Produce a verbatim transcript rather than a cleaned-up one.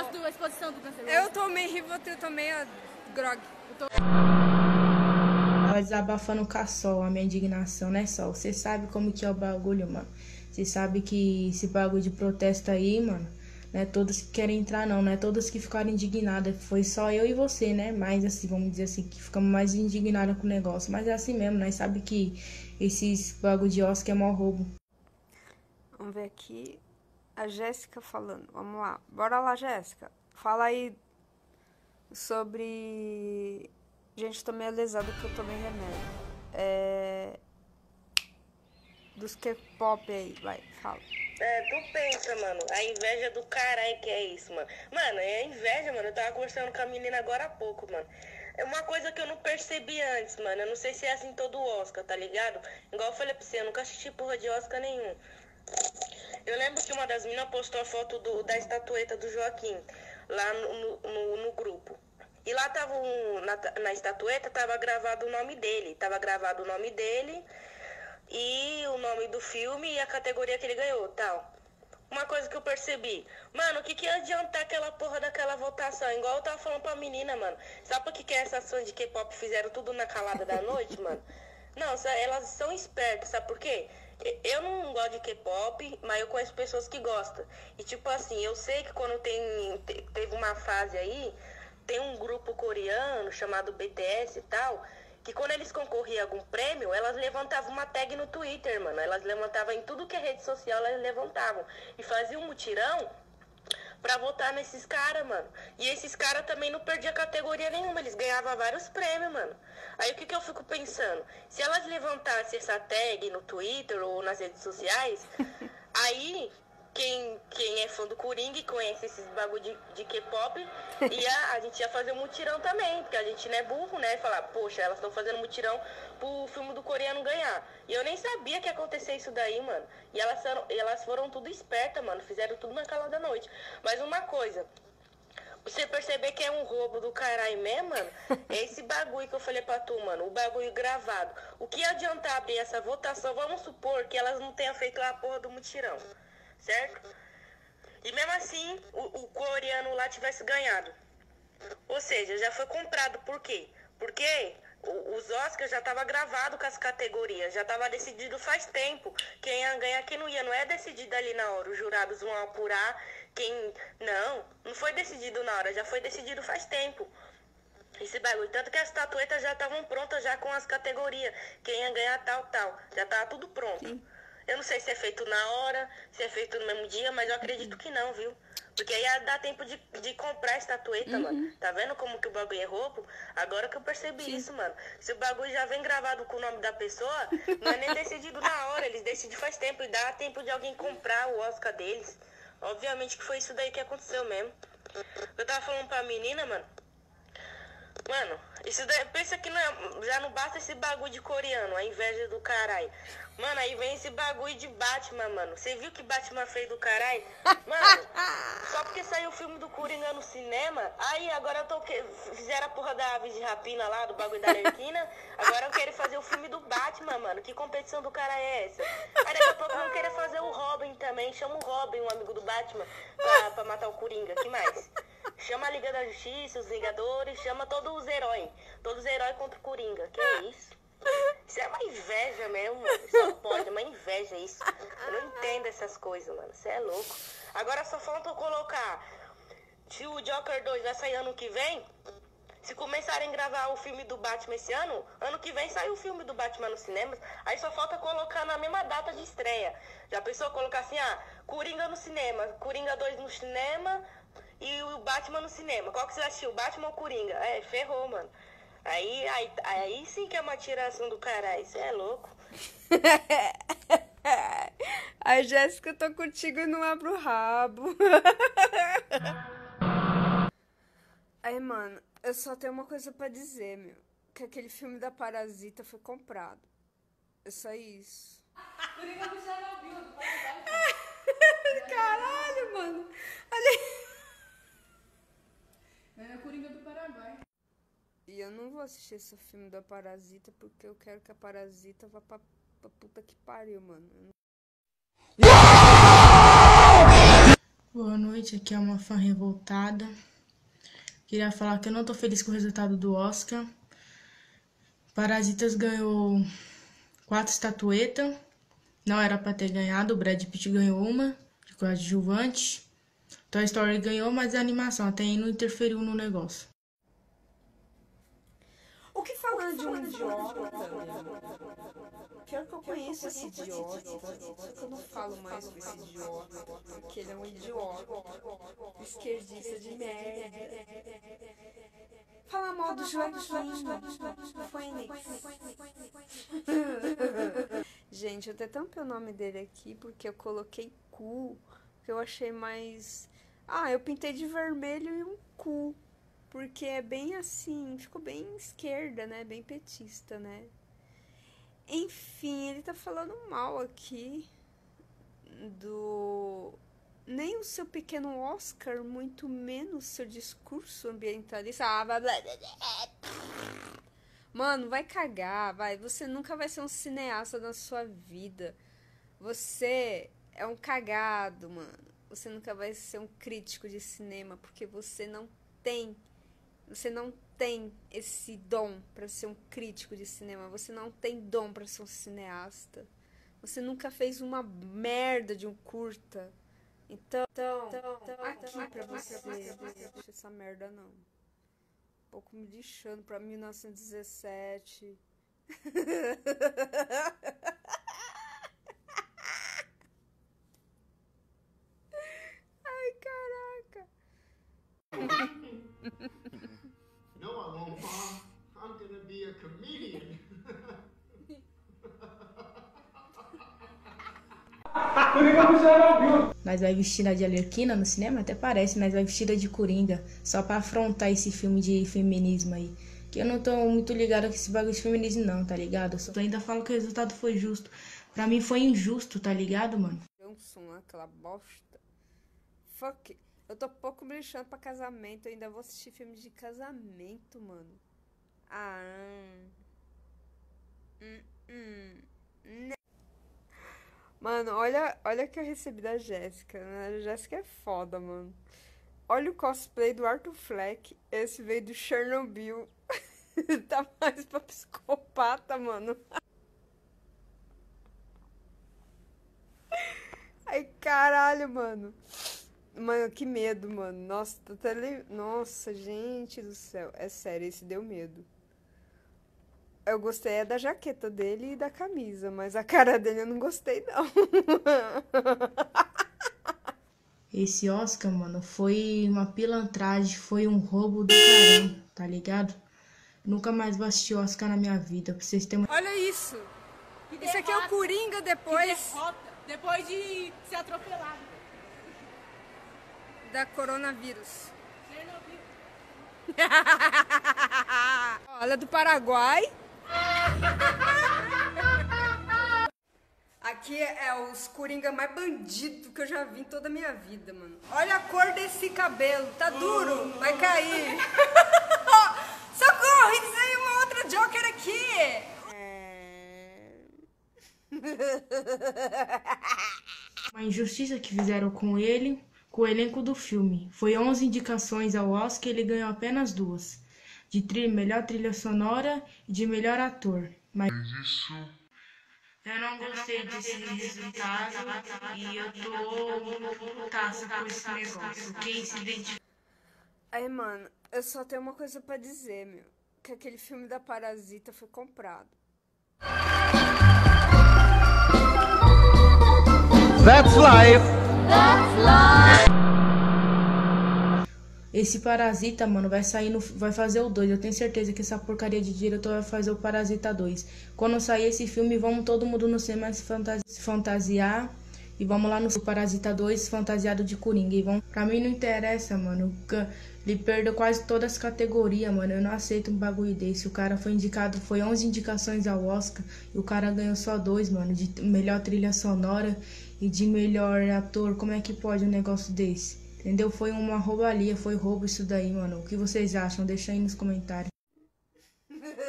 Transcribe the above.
do, a exposição do Guns N' Roses? Eu tomei Rivotril, tomei a grog. Eu tô... Tava desabafando com a Sol, a minha indignação, né, Sol? Você sabe como que é o bagulho, mano. Você sabe que esse bagulho de protesto aí, mano, não é todos que querem entrar, não. Não é todos que ficaram indignadas. Foi só eu e você, né? Mas, assim, vamos dizer assim, que ficamos mais indignadas com o negócio. Mas é assim mesmo, nós sabe que esses bagulho de Oscar é mó roubo. Vamos ver aqui a Jéssica falando. Vamos lá. Bora lá, Jéssica. Fala aí sobre... Gente, tô meio lesada porque eu tomei remédio. É... Dos K-pop aí, vai, fala. É, tu pensa, mano, a inveja do caralho que é isso, mano. Mano, é inveja, mano. Eu tava conversando com a menina agora há pouco, mano. É uma coisa que eu não percebi antes, mano. Eu não sei se é assim todo o Oscar, tá ligado? Igual eu falei pra você, eu nunca assisti porra de Oscar nenhum. Eu lembro que uma das meninas postou a foto do, da estatueta do Joaquim lá no, no, no grupo. E lá tava um, na, na estatueta tava gravado o nome dele. Tava gravado o nome dele e o nome do filme e a categoria que ele ganhou, tal. Uma coisa que eu percebi, mano, o que que ia adiantar aquela porra daquela votação? Igual eu tava falando pra menina, mano. Sabe por que que essas fãs de K-pop fizeram tudo na calada da noite, mano? Não, elas são espertas, sabe por quê? Eu não gosto de K-pop, mas eu conheço pessoas que gostam. E tipo assim, eu sei que quando tem, teve uma fase aí, tem um grupo coreano chamado B T S e tal, que quando eles concorriam a algum prêmio, elas levantavam uma tag no Twitter, mano. Elas levantavam em tudo que é rede social, elas levantavam. E faziam um mutirão pra votar nesses caras, mano. E esses caras também não perdiam categoria nenhuma, eles ganhavam vários prêmios, mano. Aí o que que eu fico pensando? Se elas levantassem essa tag no Twitter ou nas redes sociais, aí... Quem, quem é fã do Coringa e conhece esses bagulho de, de K-pop, ia, a gente ia fazer um mutirão também, porque a gente não é burro, né? Falar, poxa, elas estão fazendo mutirão pro filme do coreano ganhar. E eu nem sabia que ia acontecer isso daí, mano. E elas foram, elas foram tudo espertas, mano. Fizeram tudo na calada da noite. Mas uma coisa, você perceber que é um roubo do caralho mesmo, mano, é esse bagulho que eu falei pra tu, mano, o bagulho gravado. O que ia adiantar abrir essa votação? Vamos supor que elas não tenham feito a porra do mutirão. Certo? E mesmo assim, o, o coreano lá tivesse ganhado. Ou seja, já foi comprado. Por quê? Porque o, os Oscars já estavam gravados com as categorias. Já estava decidido faz tempo. Quem ia ganhar, quem não ia. Não é decidido ali na hora. Os jurados vão apurar quem... Não, não foi decidido na hora. Já foi decidido faz tempo. Esse bagulho. Tanto que as estatuetas já estavam prontas já com as categorias. Quem ia ganhar tal, tal. Já estava tudo pronto. Sim. Eu não sei se é feito na hora, se é feito no mesmo dia, mas eu acredito que não, viu? Porque aí ia dar tempo de, de comprar a estatueta, uhum. mano. Tá vendo como que o bagulho é roubo? Agora que eu percebi Sim. isso, mano. Se o bagulho já vem gravado com o nome da pessoa, não é nem decidido na hora. Eles decidem faz tempo e dá tempo de alguém comprar o Oscar deles. Obviamente que foi isso daí que aconteceu mesmo. Eu tava falando pra menina, mano. Mano, isso daí, pensa que não é, já não basta esse bagulho de coreano, a inveja do caralho. Mano, aí vem esse bagulho de Batman, mano. Você viu que Batman fez do caralho? Mano, só porque saiu o filme do Coringa no cinema, aí agora eu tô que fizeram a porra da Aves de Rapina lá, do bagulho da Arlequina, agora eu quero fazer o filme do Batman, mano. Que competição do cara é essa? Aí daqui a pouco eu quero fazer o Robin também, chama o Robin, um amigo do Batman, pra, pra matar o Coringa. Que mais? Chama a Liga da Justiça, os Vingadores, chama todos os heróis. Todos os heróis contra o Coringa. Que é isso? Isso é uma inveja mesmo, mano. Isso não pode, é uma inveja isso. Eu não entendo essas coisas, mano. Você é louco. Agora só falta eu colocar. Se o Joker dois vai sair ano que vem, se começarem a gravar o filme do Batman esse ano, ano que vem sai o filme do Batman nos cinemas. Aí só falta colocar na mesma data de estreia. Já pensou colocar assim, ah, Coringa no cinema, Coringa dois no cinema e o Batman no cinema. Qual que você assistiu, Batman ou Coringa? É, ferrou, mano. Aí, aí, aí sim que é uma tiração do caralho. Isso é louco. A Jéssica, eu tô contigo e não abro o rabo. Aí, mano, eu só tenho uma coisa pra dizer, meu. Que aquele filme da Parasita foi comprado. É só isso. Caralho, mano. Olha. É o Coringa do Paraguai. E eu não vou assistir esse filme da Parasita porque eu quero que a Parasita vá pra, pra puta que pariu, mano. Boa noite, aqui é uma fã revoltada. Queria falar que eu não tô feliz com o resultado do Oscar. Parasitas ganhou quatro estatuetas. Não era pra ter ganhado, o Brad Pitt ganhou uma, de coadjuvante. Toy Story ganhou, mas a animação até aí não interferiu no negócio. O que falando de um idiota? Pior que eu conheço esse idiota, só que eu não falo mais com esse idiota, porque ele é um idiota, esquerdista de merda. Fala mal do Joaquim Phoenix. Gente, eu até tampei o nome dele aqui porque eu coloquei cu, que eu achei mais... Ah, eu pintei de vermelho e um cu. Porque é bem assim, ficou bem esquerda, né? Bem petista, né? Enfim, ele tá falando mal aqui do... Nem o seu pequeno Oscar, muito menos seu discurso ambientalista. Ah, blá, blá, blá. Mano, vai cagar, vai. Você nunca vai ser um cineasta na sua vida. Você é um cagado, mano. Você nunca vai ser um crítico de cinema, porque você não tem... Você não tem esse dom pra ser um crítico de cinema. Você não tem dom pra ser um cineasta. Você nunca fez uma merda de um curta. Então, então, então aqui pra você. Não deixa essa merda, não. Um pouco me lixando pra mil novecentos e dezessete. Ai, caraca. No, I won't, Mom. I'm gonna be a comedian. Nós vai vestida de Arlequina no cinema? Até parece, nós vai vestida de Coringa, só pra afrontar esse filme de feminismo aí. Que eu não tô muito ligada com esse bagulho de feminismo não, tá ligado? Eu só ainda falo que o resultado foi justo. Pra mim foi injusto, tá ligado, mano? Johnson, aquela bosta. Fuck. Eu tô pouco me lixando pra casamento. Eu ainda vou assistir filme de casamento, mano. Ah. Hum, hum. Hum. Mano, olha, olha que eu recebi da Jéssica, né? A Jéssica é foda, mano. Olha o cosplay do Arthur Fleck. Esse veio do Chernobyl. Tá mais pra psicopata, mano. Ai, caralho, mano. Mano, que medo, mano. Nossa, tô até... le- Nossa, gente do céu. É sério, esse deu medo. Eu gostei é da jaqueta dele e da camisa, mas a cara dele eu não gostei, não. Esse Oscar, mano, foi uma pilantragem, foi um roubo do caramba, tá ligado? Nunca mais vou assistir Oscar na minha vida, pra vocês terem uma... Olha isso. Isso aqui é o Coringa depois Derrota, depois de ser atropelado. da coronavírus. Chernobyl. Olha, do Paraguai. Aqui é os Coringa mais bandido que eu já vi em toda a minha vida, mano. Olha a cor desse cabelo, tá duro, vai cair. Socorro, isso aí é uma outra Joker aqui. É... uma injustiça que fizeram com ele, com o elenco do filme. Foi onze indicações ao Oscar e ele ganhou apenas duas. De trilha, melhor trilha sonora e de melhor ator. Mas isso... eu não gostei desse resultado e eu tô um pouco putaça com esse negócio. Quem se identifica... Aí, mano, eu só tenho uma coisa pra dizer, meu. Que aquele filme da Parasita foi comprado. That's life. Esse Parasita, mano, vai sair no... vai fazer o dois. Eu tenho certeza que essa porcaria de diretor vai fazer o Parasita dois. Quando sair esse filme, vamos todo mundo no cinema se, fantasi... se fantasiar. E vamos lá no Parasita dois fantasiado de Coringa. E vamos... Pra mim não interessa, mano. Ele perdeu quase todas as categorias, mano. Eu não aceito um bagulho desse. O cara foi indicado, foi onze indicações ao Oscar. E o cara ganhou só dois, mano. De melhor trilha sonora e de melhor ator. Como é que pode um negócio desse? Entendeu? Foi uma roubalheira, foi roubo isso daí, mano. O que vocês acham? Deixa aí nos comentários.